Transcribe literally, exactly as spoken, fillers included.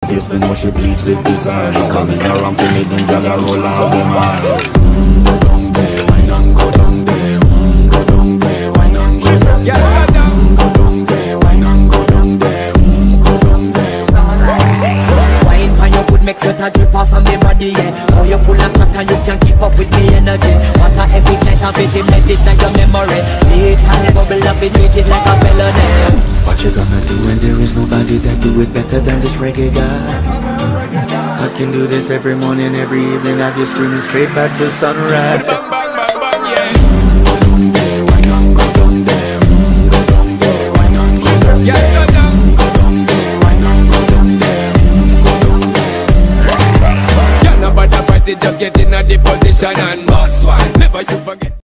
face, me know she pleased with desire. She coming around to me, them gyal a roll out them eyes. Mm, go down there, wine and go down there. Mm, go down there, wine and go down there. Mm, go down there, wine and go down there. Mm, go down there. Wine for your good, make sweat a drip off of me body, yeah. Oh, you're full of chat and you can keep up with me energy. What a epic night of it, let it like your memory. It can bubble up, it treat it like a felony. What you gonna do when there is nobody that do it better than this reggae guy? I can do this every morning, every evening, have you screaming straight back to sunrise. Bang, bang, bang, bang, yeah. Mm, go down there, why not go down there? Mm, go down there, why not go down Yeah, there? go down. Mm, go down there, why not go down there? Mm, go down there. Yeah, nobody fight it, just get in a the position and